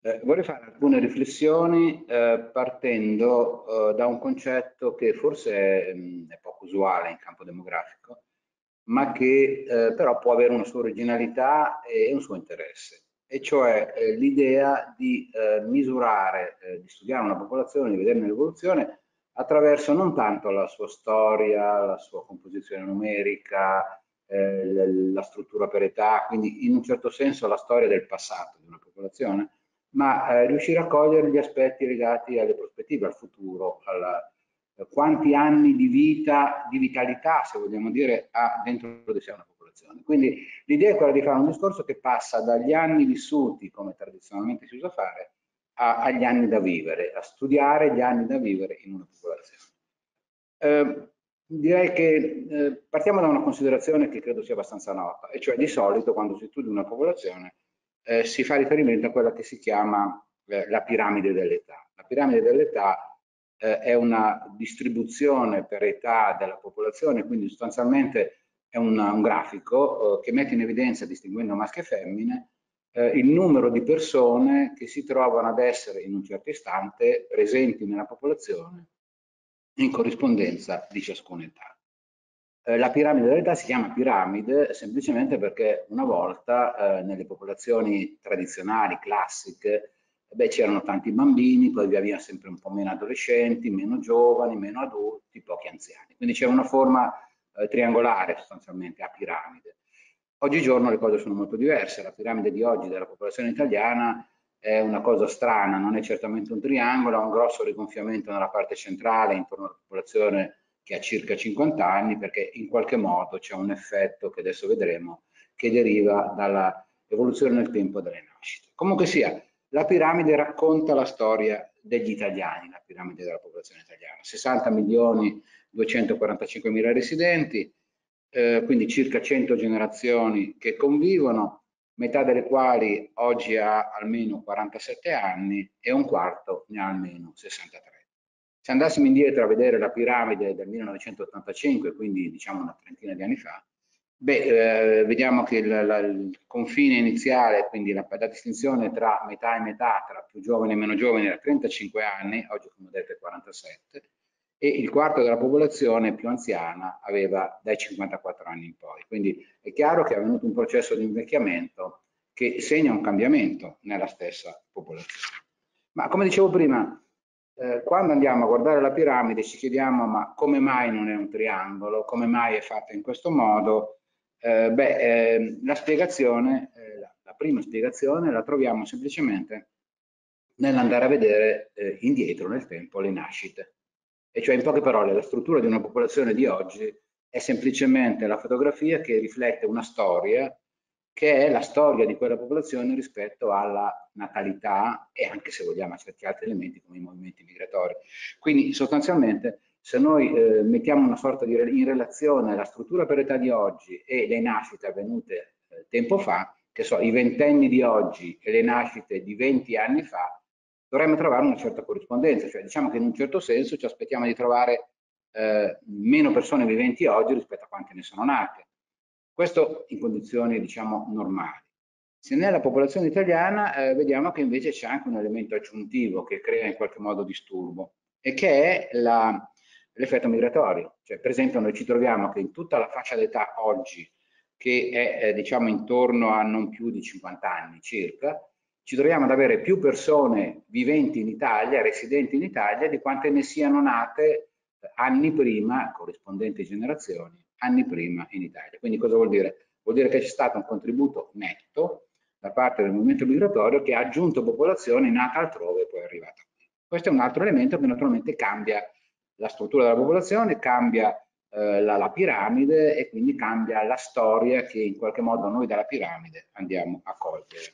Vorrei fare alcune riflessioni partendo da un concetto che forse è poco usuale in campo demografico, ma che però può avere una sua originalità e un suo interesse, e cioè l'idea di misurare, di studiare una popolazione, di vederne l'evoluzione attraverso non tanto la sua storia, la sua composizione numerica, la struttura per età, quindi in un certo senso la storia del passato di una popolazione, ma riuscire a cogliere gli aspetti legati alle prospettive, al futuro, quanti anni di vita, di vitalità, se vogliamo dire, ha dentro di sé una popolazione. Quindi l'idea è quella di fare un discorso che passa dagli anni vissuti, come tradizionalmente si usa fare, agli anni da vivere, a studiare gli anni da vivere in una popolazione. Direi che partiamo da una considerazione che credo sia abbastanza nota, e cioè di solito quando si studia una popolazione si fa riferimento a quella che si chiama la piramide dell'età. La piramide dell'età è una distribuzione per età della popolazione, quindi sostanzialmente è un grafico che mette in evidenza, distinguendo maschi e femmine, il numero di persone che si trovano ad essere in un certo istante presenti nella popolazione in corrispondenza di ciascuna età. La piramide dell'età si chiama piramide semplicemente perché una volta nelle popolazioni tradizionali, classiche, c'erano tanti bambini, poi via via sempre un po' meno adolescenti, meno giovani, meno adulti, pochi anziani. Quindi c'è una forma triangolare sostanzialmente a piramide. Oggigiorno le cose sono molto diverse. La piramide di oggi della popolazione italiana è una cosa strana, non è certamente un triangolo, ha un grosso rigonfiamento nella parte centrale intorno alla popolazione che ha circa 50 anni, perché in qualche modo c'è un effetto che adesso vedremo che deriva dall'evoluzione nel tempo delle nascite. Comunque sia, la piramide racconta la storia degli italiani, la piramide della popolazione italiana, 60 milioni 245 mila residenti, quindi circa 100 generazioni che convivono, metà delle quali oggi ha almeno 47 anni e un quarto ne ha almeno 63. Se andassimo indietro a vedere la piramide del 1985, quindi diciamo una trentina di anni fa, vediamo che il confine iniziale, quindi la distinzione tra metà e metà, tra più giovani e meno giovani, era 35 anni, oggi come detto è 47, e il quarto della popolazione più anziana aveva dai 54 anni in poi. Quindi è chiaro che è avvenuto un processo di invecchiamento che segna un cambiamento nella stessa popolazione. Ma come dicevo prima, quando andiamo a guardare la piramide ci chiediamo ma come mai non è un triangolo, come mai è fatta in questo modo? La spiegazione, la prima spiegazione la troviamo semplicemente nell'andare a vedere indietro nel tempo le nascite. E cioè in poche parole la struttura di una popolazione di oggi è semplicemente la fotografia che riflette una storia che è la storia di quella popolazione rispetto alla natalità e anche, se vogliamo, a certi altri elementi come i movimenti migratori. Quindi sostanzialmente se noi mettiamo una sorta di in relazione la struttura per età di oggi e le nascite avvenute tempo fa, che so, i ventenni di oggi e le nascite di 20 anni fa, dovremmo trovare una certa corrispondenza, cioè diciamo che in un certo senso ci aspettiamo di trovare meno persone viventi oggi rispetto a quante ne sono nate. Questo in condizioni, diciamo, normali. Se nella popolazione italiana vediamo che invece c'è anche un elemento aggiuntivo che crea in qualche modo disturbo, e che è l'effetto migratorio. Cioè, per esempio, noi ci troviamo che in tutta la fascia d'età oggi, che è diciamo intorno a non più di 50 anni circa, ci troviamo ad avere più persone viventi in Italia, residenti in Italia, di quante ne siano nate anni prima, corrispondenti generazioni, anni prima in Italia. Quindi cosa vuol dire? Vuol dire che c'è stato un contributo netto da parte del movimento migratorio che ha aggiunto popolazione nata altrove e poi è arrivata qui. Questo è un altro elemento che naturalmente cambia la struttura della popolazione, cambia la piramide e quindi cambia la storia che in qualche modo noi dalla piramide andiamo a cogliere.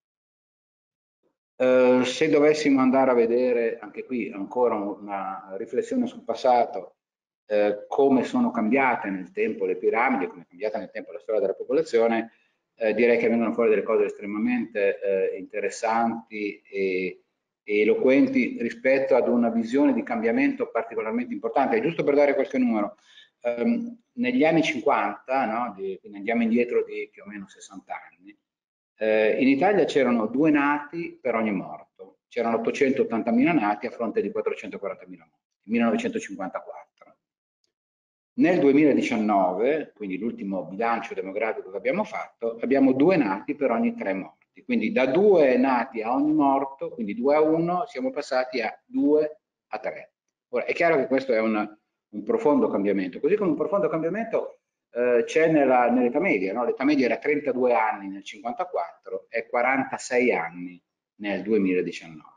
Se dovessimo andare a vedere anche qui ancora una riflessione sul passato, come sono cambiate nel tempo le piramidi, come è cambiata nel tempo la storia della popolazione, direi che vengono fuori delle cose estremamente interessanti e eloquenti rispetto ad una visione di cambiamento particolarmente importante. Giusto per dare qualche numero, negli anni 50, no, quindi andiamo indietro di più o meno 60 anni, In Italia c'erano 2 nati per ogni morto, c'erano 880.000 nati a fronte di 440.000 morti, 1954. Nel 2019, quindi l'ultimo bilancio demografico che abbiamo fatto, abbiamo 2 nati per ogni 3 morti. Quindi da 2 nati a ogni morto, quindi 2 a 1, siamo passati a 2 a 3. Ora, è chiaro che questo è un profondo cambiamento, così come un profondo cambiamento c'è nell'età media, no? L'età media era 32 anni nel 54 e 46 anni nel 2019.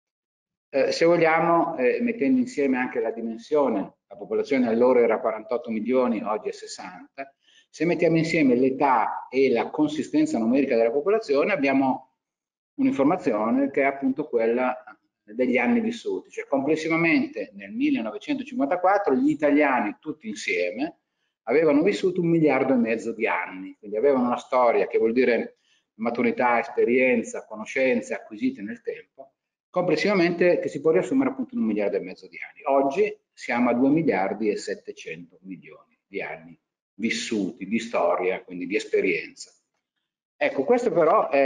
Se vogliamo, mettendo insieme anche la dimensione, la popolazione allora era 48 milioni, oggi è 60, se mettiamo insieme l'età e la consistenza numerica della popolazione abbiamo un'informazione che è appunto quella degli anni vissuti, cioè complessivamente nel 1954 gli italiani tutti insieme avevano vissuto 1,5 miliardi di anni, quindi avevano una storia che vuol dire maturità, esperienza, conoscenze acquisite nel tempo, complessivamente che si può riassumere appunto in 1,5 miliardi di anni. Oggi siamo a 2 miliardi e 700 milioni di anni vissuti, di storia, quindi di esperienza. Ecco, questo però è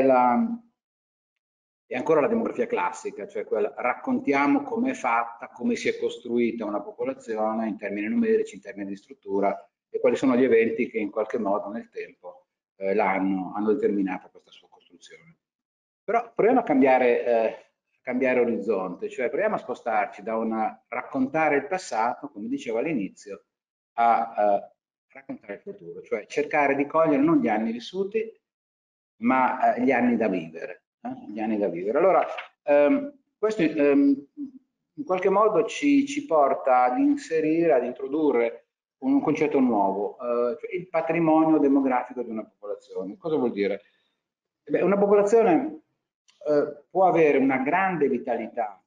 ancora la demografia classica, cioè quella, raccontiamo com'è fatta, come si è costruita una popolazione in termini numerici, in termini di struttura e quali sono gli eventi che in qualche modo nel tempo hanno determinato questa sua costruzione. Però proviamo a cambiare orizzonte, cioè proviamo a spostarci da raccontare il passato, come dicevo all'inizio, a raccontare il futuro, cioè cercare di cogliere non gli anni vissuti, ma gli anni da vivere. Gli anni da vivere. Allora, questo in qualche modo ci porta ad inserire, ad introdurre un concetto nuovo, cioè il patrimonio demografico di una popolazione. Cosa vuol dire? Beh, una popolazione può avere una grande vitalità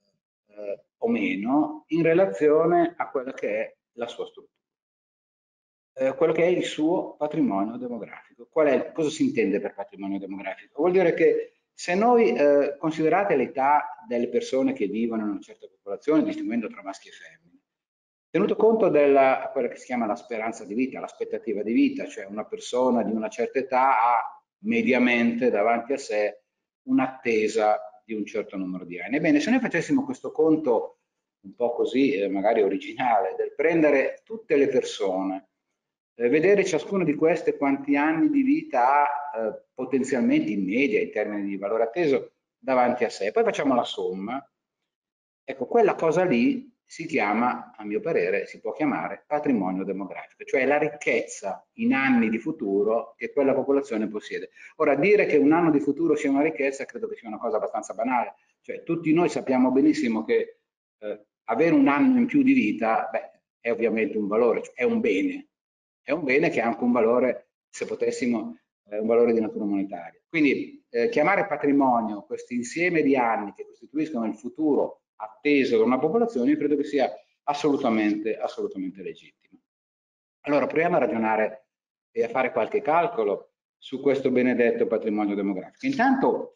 o meno in relazione a quella che è la sua struttura. Quello che è il suo patrimonio demografico. Cosa si intende per patrimonio demografico? Vuol dire che se noi considerate l'età delle persone che vivono in una certa popolazione, distinguendo tra maschi e femmine, tenuto conto della quella che si chiama la speranza di vita, l'aspettativa di vita, cioè una persona di una certa età ha mediamente davanti a sé un'attesa di un certo numero di anni. Ebbene, se noi facessimo questo conto un po' così, magari originale, del prendere tutte le persone, vedere ciascuna di queste quanti anni di vita ha potenzialmente in media, in termini di valore atteso, davanti a sé. Poi facciamo la somma. Ecco, quella cosa lì si chiama, a mio parere, si può chiamare patrimonio demografico, cioè la ricchezza in anni di futuro che quella popolazione possiede. Ora, dire che un anno di futuro sia una ricchezza credo che sia una cosa abbastanza banale, cioè tutti noi sappiamo benissimo che avere un anno in più di vita, beh, è ovviamente un valore, cioè è un bene che ha anche un valore, se potessimo, un valore di natura monetaria. Quindi chiamare patrimonio questo insieme di anni che costituiscono il futuro atteso da una popolazione, io credo che sia assolutamente legittimo. Allora proviamo a ragionare e a fare qualche calcolo su questo benedetto patrimonio demografico. Intanto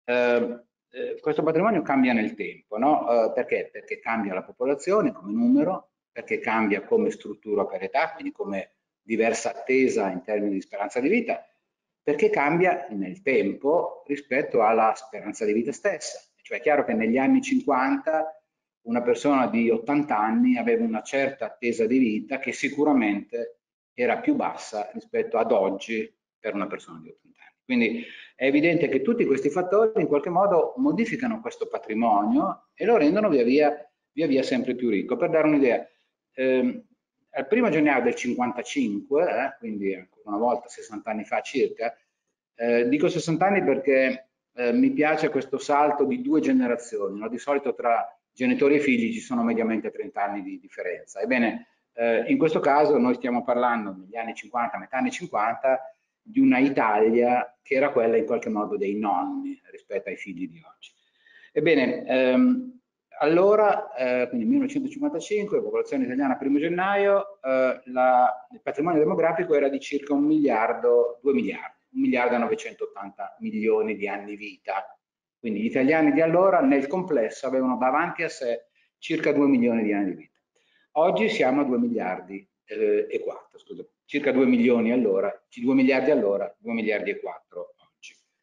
questo patrimonio cambia nel tempo, no? Perché? Perché cambia la popolazione come numero, perché cambia come struttura per età, quindi come diversa attesa in termini di speranza di vita, perché cambia nel tempo rispetto alla speranza di vita stessa. Cioè è chiaro che negli anni 50 una persona di 80 anni aveva una certa attesa di vita che sicuramente era più bassa rispetto ad oggi per una persona di 80 anni. Quindi è evidente che tutti questi fattori in qualche modo modificano questo patrimonio e lo rendono via via sempre più ricco. Per dare un'idea, al 1° gennaio del 55, quindi ancora una volta 60 anni fa circa, dico 60 anni perché mi piace questo salto di 2 generazioni, no? Di solito tra genitori e figli ci sono mediamente 30 anni di differenza. Ebbene, in questo caso noi stiamo parlando negli anni 50, metà anni 50, di una Italia che era quella in qualche modo dei nonni rispetto ai figli di oggi. Ebbene, allora, quindi 1955, popolazione italiana 1° gennaio, il patrimonio demografico era di circa 1 miliardo, 2 miliardi, 1 miliardo e 980 milioni di anni vita. Quindi gli italiani di allora nel complesso avevano davanti a sé circa 2 milioni di anni di vita. Oggi siamo a 2 miliardi e 4, scusa, circa 2 milioni allora, 2 miliardi allora, 2 miliardi e 4 oggi.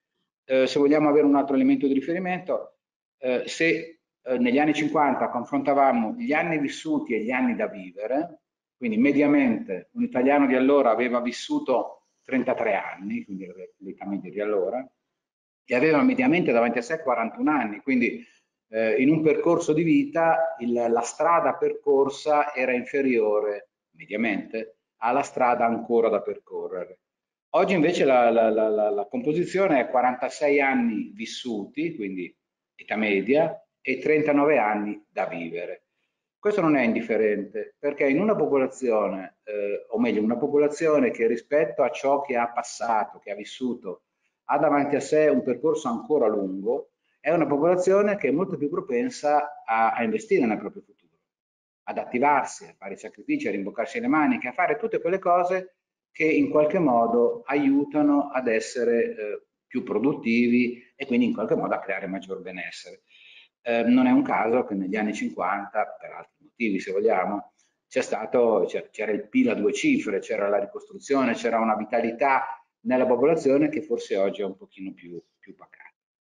Se vogliamo avere un altro elemento di riferimento, se negli anni 50 confrontavamo gli anni vissuti e gli anni da vivere, quindi mediamente un italiano di allora aveva vissuto 33 anni, quindi l'età media di allora, e aveva mediamente davanti a sé 41 anni, quindi in un percorso di vita la strada percorsa era inferiore mediamente alla strada ancora da percorrere. Oggi invece la composizione è 46 anni vissuti, quindi età media, e 39 anni da vivere. Questo non è indifferente, perché in una popolazione, o meglio, una popolazione che rispetto a ciò che ha passato, che ha vissuto, ha davanti a sé un percorso ancora lungo, è una popolazione che è molto più propensa a investire nel proprio futuro, ad attivarsi, a fare sacrifici, a rimboccarsi le maniche, a fare tutte quelle cose che in qualche modo aiutano ad essere più produttivi e quindi in qualche modo a creare maggior benessere. Non è un caso che negli anni 50, per altri motivi se vogliamo, c'era il PIL a 2 cifre, c'era la ricostruzione, c'era una vitalità nella popolazione che forse oggi è un pochino più pacata.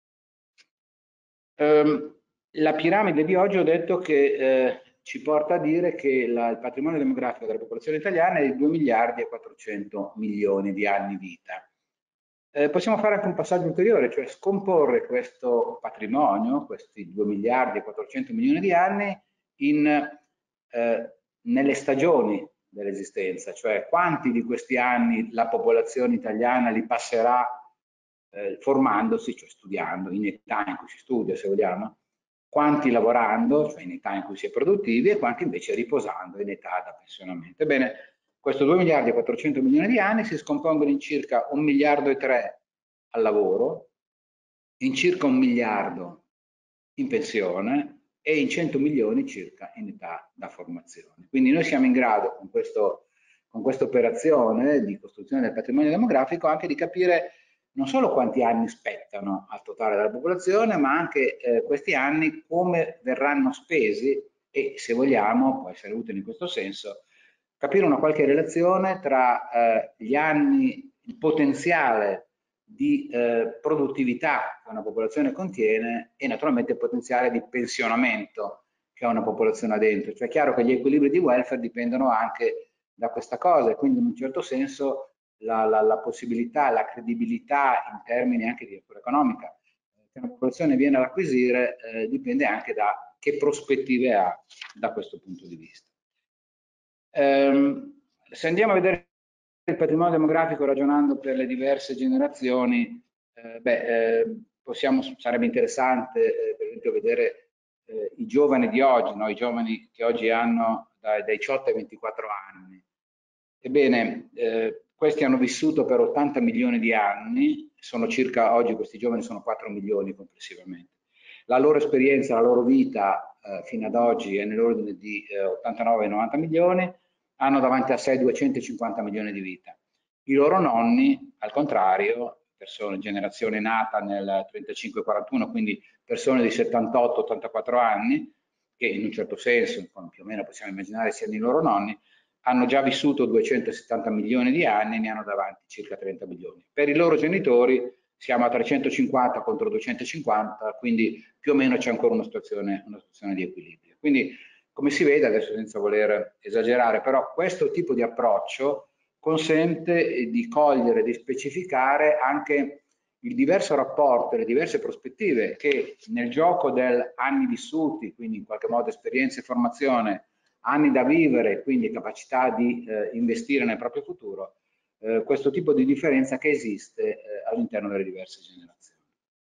La piramide di oggi ho detto che ci porta a dire che il patrimonio demografico della popolazione italiana è di 2 miliardi e 400 milioni di anni vita. Possiamo fare anche un passaggio ulteriore, cioè scomporre questo patrimonio, questi 2 miliardi e 400 milioni di anni, nelle stagioni dell'esistenza, cioè quanti di questi anni la popolazione italiana li passerà formandosi, cioè studiando, in età in cui si studia se vogliamo, quanti lavorando, cioè in età in cui si è produttivi, e quanti invece riposando in età da pensionamento. Ebbene, questo 2 miliardi e 400 milioni di anni si scompongono in circa 1 miliardo e 3 al lavoro, in circa 1 miliardo in pensione e in 100 milioni circa in età da formazione. Quindi noi siamo in grado con questa operazione di costruzione del patrimonio demografico anche di capire non solo quanti anni spettano al totale della popolazione, ma anche questi anni come verranno spesi e, se vogliamo, può essere utile in questo senso, capire una qualche relazione tra gli anni, il potenziale di produttività che una popolazione contiene e naturalmente il potenziale di pensionamento che una popolazione ha dentro. Cioè è chiaro che gli equilibri di welfare dipendono anche da questa cosa e quindi in un certo senso la possibilità, la credibilità in termini anche di natura economica che una popolazione viene ad acquisire dipende anche da che prospettive ha da questo punto di vista. Se andiamo a vedere il patrimonio demografico ragionando per le diverse generazioni, sarebbe interessante per esempio vedere i giovani di oggi, no? I giovani che oggi hanno dai 18 ai 24 anni. Ebbene, questi hanno vissuto per 80 milioni di anni, oggi questi giovani sono 4 milioni complessivamente. La loro esperienza, la loro vita fino ad oggi è nell'ordine di 89-90 milioni, hanno davanti a sé 250 milioni di vita. I loro nonni, al contrario, generazione nata nel 35-41, quindi persone di 78-84 anni, che in un certo senso, più o meno possiamo immaginare siano i loro nonni, hanno già vissuto 270 milioni di anni e ne hanno davanti circa 30 milioni. Per i loro genitori siamo a 350 contro 250, quindi più o meno c'è ancora una situazione di equilibrio. Quindi, come si vede, adesso senza voler esagerare, però questo tipo di approccio consente di cogliere, di specificare anche il diverso rapporto e le diverse prospettive che nel gioco del anni vissuti, quindi in qualche modo esperienza e formazione, anni da vivere, quindi capacità di investire nel proprio futuro, questo tipo di differenza che esiste all'interno delle diverse generazioni.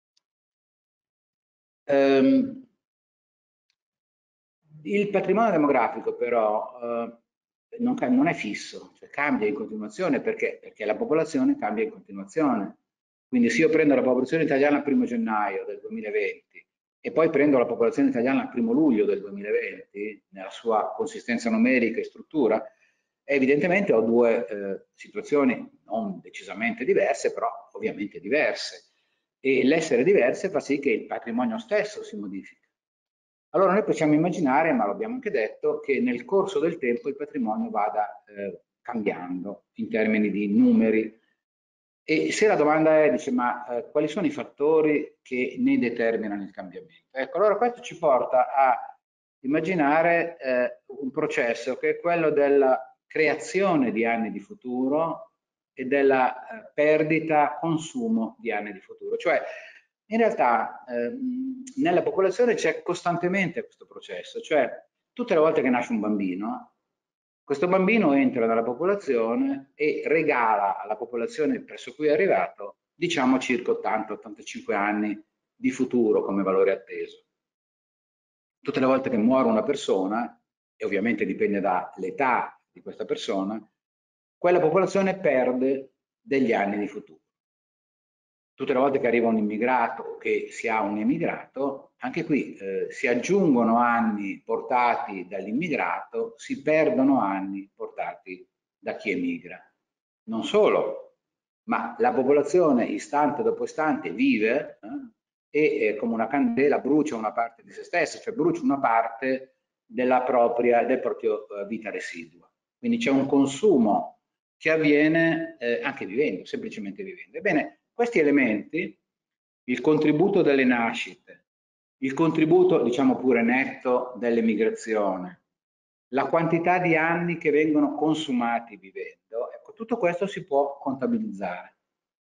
Il patrimonio demografico però non è fisso, cioè cambia in continuazione perché la popolazione cambia in continuazione. Quindi se io prendo la popolazione italiana al 1° gennaio del 2020 e poi prendo la popolazione italiana al 1° luglio del 2020, nella sua consistenza numerica e struttura, evidentemente ho due situazioni non decisamente diverse, però ovviamente diverse. E l'essere diverse fa sì che il patrimonio stesso si modifica. Allora noi possiamo immaginare, ma lo abbiamo anche detto, che nel corso del tempo il patrimonio vada cambiando in termini di numeri E se la domanda è, dice, ma quali sono i fattori che ne determinano il cambiamento? Ecco, allora questo ci porta a immaginare un processo che è quello della creazione di anni di futuro e della perdita, consumo di anni di futuro. Cioè, in realtà nella popolazione c'è costantemente questo processo, cioè tutte le volte che nasce un bambino, questo bambino entra nella popolazione e regala alla popolazione presso cui è arrivato, diciamo, circa 80-85 anni di futuro come valore atteso. Tutte le volte che muore una persona, e ovviamente dipende dall'età di questa persona, quella popolazione perde degli anni di futuro. Tutte le volte che arriva un immigrato o che si ha un emigrato, anche qui si aggiungono anni portati dall'immigrato, si perdono anni portati da chi emigra. Non solo, ma la popolazione istante dopo istante vive e come una candela brucia una parte di se stessa, cioè brucia una parte del proprio vita residua. Quindi c'è un consumo che avviene anche vivendo, semplicemente vivendo. Ebbene, questi elementi, il contributo delle nascite, il contributo, diciamo pure netto, dell'emigrazione, la quantità di anni che vengono consumati vivendo, ecco, tutto questo si può contabilizzare.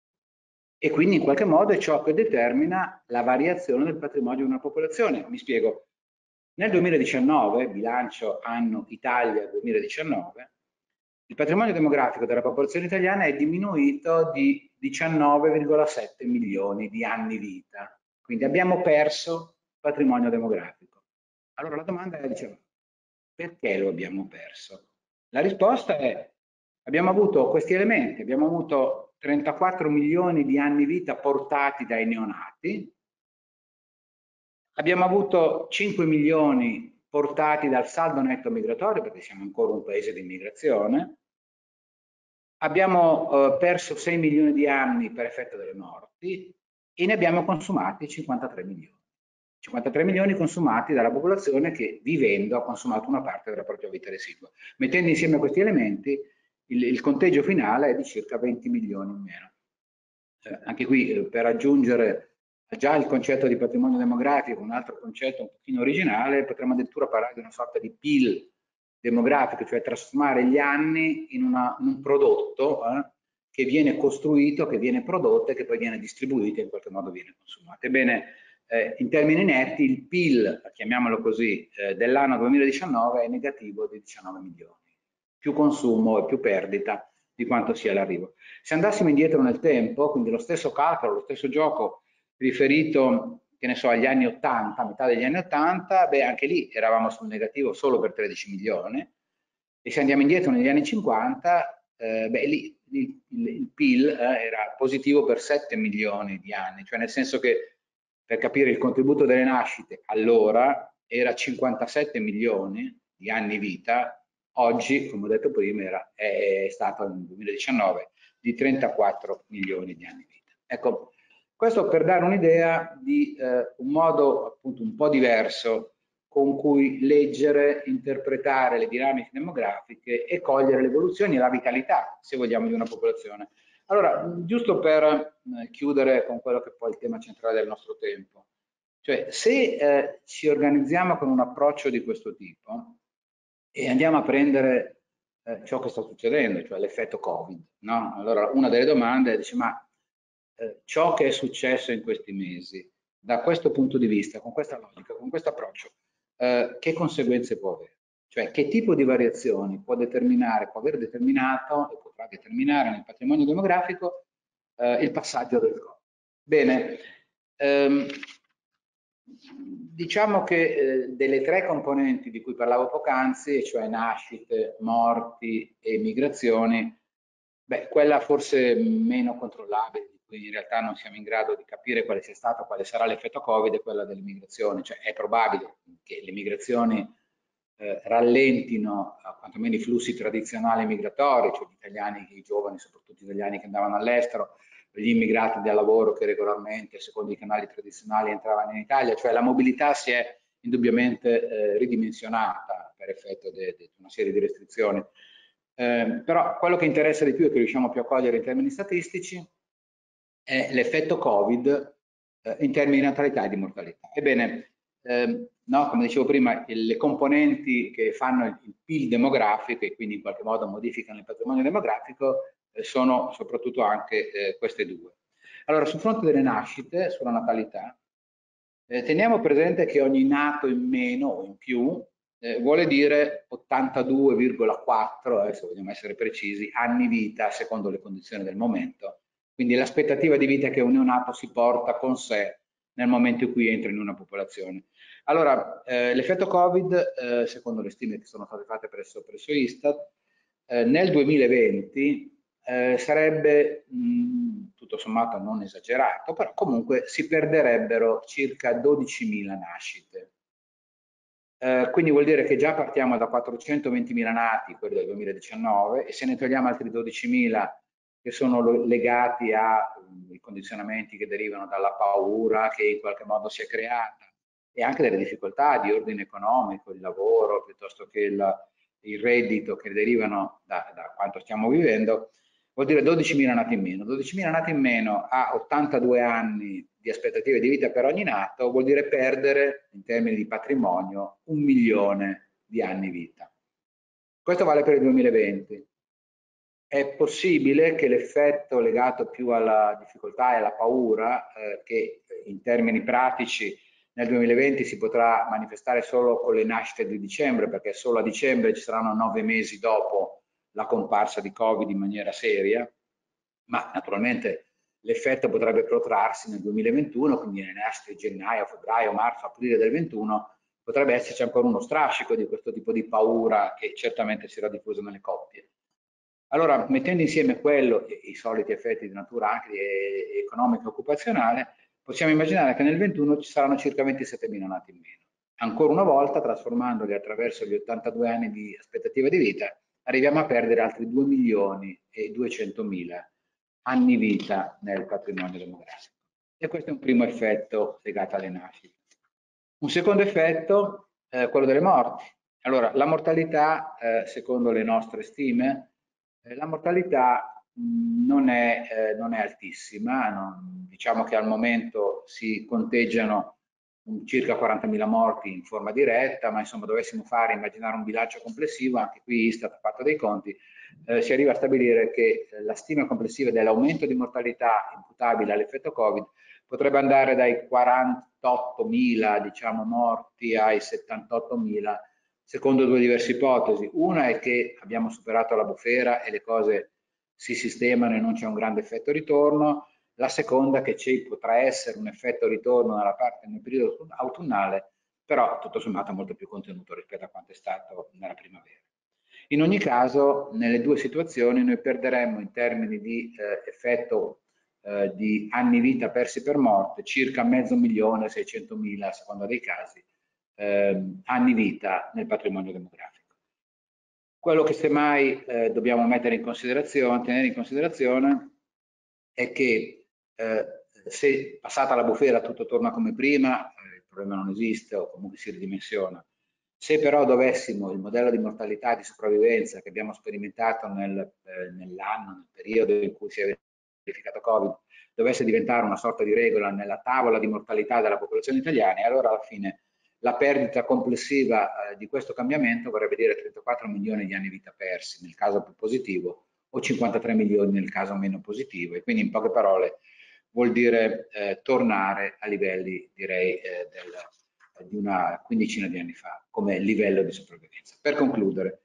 E quindi in qualche modo è ciò che determina la variazione del patrimonio di una popolazione. Mi spiego. Nel 2019, bilancio anno Italia 2019, il patrimonio demografico della popolazione italiana è diminuito di 19,7 milioni di anni vita. Quindi abbiamo perso patrimonio demografico. Allora la domanda è, diciamo, perché lo abbiamo perso? La risposta è, abbiamo avuto questi elementi, abbiamo avuto 34 milioni di anni vita portati dai neonati, abbiamo avuto 5 milioni portati dal saldo netto migratorio, perché siamo ancora un paese di immigrazione, abbiamo perso 6 milioni di anni per effetto delle morti e ne abbiamo consumati 53 milioni. 53 milioni consumati dalla popolazione che vivendo ha consumato una parte della propria vita residua. Mettendo insieme questi elementi, il conteggio finale è di circa 20 milioni in meno. Anche qui per aggiungere già il concetto di patrimonio demografico, un altro concetto un pochino originale, potremmo addirittura parlare di una sorta di PIL demografico, cioè trasformare gli anni in un prodotto che viene costruito, che viene prodotto e che poi viene distribuito e in qualche modo viene consumato. Ebbene, in termini netti il PIL, chiamiamolo così, dell'anno 2019 è negativo di 19 milioni, più consumo e più perdita di quanto sia l'arrivo. Se andassimo indietro nel tempo, quindi lo stesso calcolo, lo stesso gioco riferito, che ne so, agli anni 80, a metà degli anni 80, beh, anche lì eravamo sul negativo solo per 13 milioni, e se andiamo indietro negli anni 50, beh, lì il PIL era positivo per 7 milioni di anni, cioè nel senso che, per capire, il contributo delle nascite allora era 57 milioni di anni vita, oggi, come ho detto prima, è stato nel 2019 di 34 milioni di anni vita. Ecco, questo per dare un'idea di un modo appunto un po' diverso con cui leggere, interpretare le dinamiche demografiche e cogliere le evoluzioni e la vitalità, se vogliamo, di una popolazione. Allora, giusto per chiudere con quello che poi è il tema centrale del nostro tempo, cioè se ci organizziamo con un approccio di questo tipo e andiamo a prendere ciò che sta succedendo, cioè l'effetto Covid, no? Allora una delle domande è, dice, ma ciò che è successo in questi mesi, da questo punto di vista, con questa logica, con questo approccio, che conseguenze può avere? Cioè che tipo di variazioni può determinare, può aver determinato e potrà determinare nel patrimonio demografico il passaggio del Covid? Bene, diciamo che delle tre componenti di cui parlavo poc'anzi, cioè nascite, morti e migrazioni, beh, quella forse meno controllabile, di cui in realtà non siamo in grado di capire quale sia stato, quale sarà l'effetto Covid, è quella delle migrazioni. Cioè è probabile che le migrazioni rallentino quantomeno i flussi tradizionali migratori, cioè gli italiani, i giovani, soprattutto gli italiani che andavano all'estero, gli immigrati da lavoro che regolarmente, secondo i canali tradizionali, entravano in Italia, cioè la mobilità si è indubbiamente ridimensionata per effetto di una serie di restrizioni. Però quello che interessa di più e che riusciamo più a cogliere in termini statistici è l'effetto Covid in termini di natalità e di mortalità. Ebbene, no, come dicevo prima, le componenti che fanno il PIL demografico e quindi in qualche modo modificano il patrimonio demografico sono soprattutto anche queste due. Allora, sul fronte delle nascite, sulla natalità, teniamo presente che ogni nato in meno o in più vuole dire 82,4, se vogliamo essere precisi, anni vita secondo le condizioni del momento. Quindi l'aspettativa di vita che un neonato si porta con sé nel momento in cui entra in una popolazione. Allora, l'effetto Covid, secondo le stime che sono state fatte presso Istat, nel 2020 sarebbe tutto sommato non esagerato, però comunque si perderebbero circa 12.000 nascite. Quindi vuol dire che già partiamo da 420.000 nati, quelli del 2019, e se ne togliamo altri 12.000 che sono legati ai condizionamenti che derivano dalla paura che in qualche modo si è creata e anche delle difficoltà di ordine economico, il lavoro, piuttosto che il reddito che derivano da quanto stiamo vivendo, vuol dire 12.000 nati in meno. 12.000 nati in meno a 82 anni di aspettative di vita per ogni nato vuol dire perdere, in termini di patrimonio, 1 milione di anni vita. Questo vale per il 2020. È possibile che l'effetto legato più alla difficoltà e alla paura, che in termini pratici nel 2020 si potrà manifestare solo con le nascite di dicembre, perché solo a dicembre ci saranno 9 mesi dopo la comparsa di Covid in maniera seria, ma naturalmente l'effetto potrebbe protrarsi nel 2021, quindi nelle nascite di gennaio, febbraio, marzo, aprile del 2021, potrebbe esserci ancora uno strascico di questo tipo di paura che certamente sarà diffuso nelle coppie. Allora, mettendo insieme quello e i soliti effetti di natura anche economica e occupazionale, possiamo immaginare che nel 2021 ci saranno circa 27.000 nati in meno. Ancora una volta, trasformandoli attraverso gli 82 anni di aspettativa di vita, arriviamo a perdere altri 2.200.000 anni vita nel patrimonio demografico. E questo è un primo effetto legato alle nascite. Un secondo effetto è quello delle morti. Allora, la mortalità, secondo le nostre stime, la mortalità non è altissima, diciamo che al momento si conteggiano circa 40.000 morti in forma diretta, ma insomma dovessimo immaginare un bilancio complessivo, anche qui Istat ha fatto dei conti, si arriva a stabilire che la stima complessiva dell'aumento di mortalità imputabile all'effetto Covid potrebbe andare dai 48.000 diciamo, morti ai 78.000, secondo due diverse ipotesi. Una è che abbiamo superato la bufera e le cose si sistemano e non c'è un grande effetto ritorno. La seconda è che ci potrà essere un effetto ritorno nel periodo autunnale, però tutto sommato molto più contenuto rispetto a quanto è stato nella primavera. In ogni caso, nelle due situazioni noi perderemmo in termini di effetto di anni vita persi per morte circa 500.000-600.000 a seconda dei casi anni vita nel patrimonio demografico. Quello che semmai dobbiamo tenere in considerazione è che se passata la bufera tutto torna come prima, il problema non esiste o comunque si ridimensiona. Se però dovessimo il modello di mortalità e di sopravvivenza che abbiamo sperimentato nell'anno, nel periodo in cui si è verificato Covid, dovesse diventare una sorta di regola nella tavola di mortalità della popolazione italiana, allora alla fine la perdita complessiva di questo cambiamento vorrebbe dire 34 milioni di anni vita persi nel caso più positivo o 53 milioni nel caso meno positivo, e quindi in poche parole vuol dire tornare a livelli direi di una quindicina di anni fa come livello di sopravvivenza. Per concludere,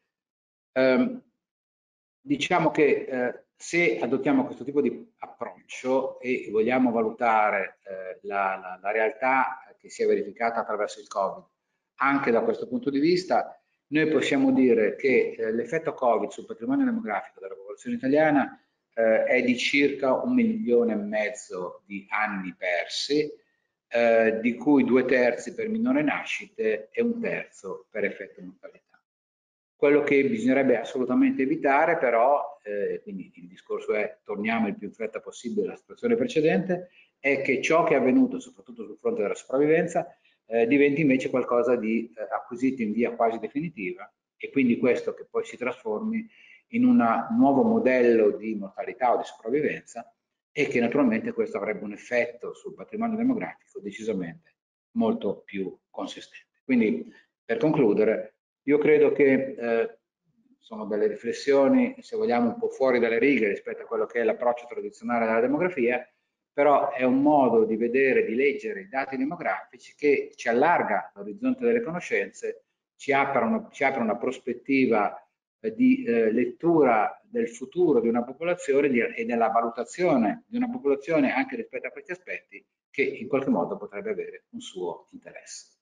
diciamo che se adottiamo questo tipo di approccio e vogliamo valutare la realtà che si è verificata attraverso il Covid, anche da questo punto di vista, noi possiamo dire che l'effetto Covid sul patrimonio demografico della popolazione italiana è di circa 1,5 milioni di anni persi, di cui 2/3 per minore nascite e 1/3 per effetto mortalità. Quello che bisognerebbe assolutamente evitare però, quindi il discorso è torniamo il più in fretta possibile alla situazione precedente, è che ciò che è avvenuto soprattutto sul fronte della sopravvivenza diventi invece qualcosa di acquisito in via quasi definitiva, e quindi questo che poi si trasformi in un nuovo modello di mortalità o di sopravvivenza e che naturalmente questo avrebbe un effetto sul patrimonio demografico decisamente molto più consistente. Quindi, per concludere, io credo che sono delle riflessioni, se vogliamo, un po' fuori dalle righe rispetto a quello che è l'approccio tradizionale della demografia, però è un modo di vedere, di leggere i dati demografici che ci allarga l'orizzonte delle conoscenze, ci apre una prospettiva di lettura del futuro di una popolazione e della valutazione di una popolazione anche rispetto a questi aspetti che in qualche modo potrebbe avere un suo interesse.